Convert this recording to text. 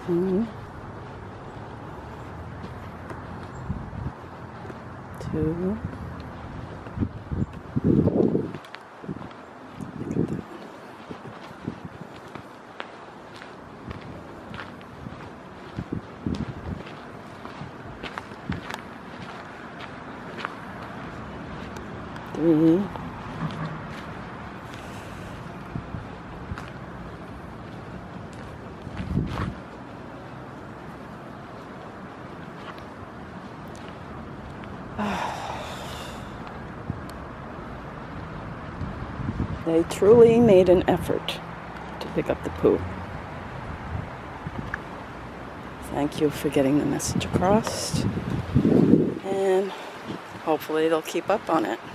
1, 2. Look at that. 3. They truly made an effort to pick up the poo. Thank you for getting the message across, and hopefully they'll keep up on it.